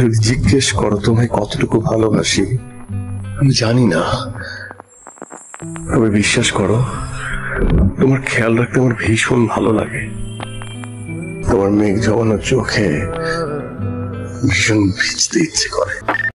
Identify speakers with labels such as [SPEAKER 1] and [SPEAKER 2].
[SPEAKER 1] যদি জিজ্ঞেস করো তোমায় কতটুকু ভালোবাসি, আমি জানি না। তবে বিশ্বাস করো, তোমার খেয়াল রাখতে আমার ভীষণ ভালো লাগে। তোমার মেঘ জমানো চোখে ভীষণ ভিজতে ইচ্ছে করে।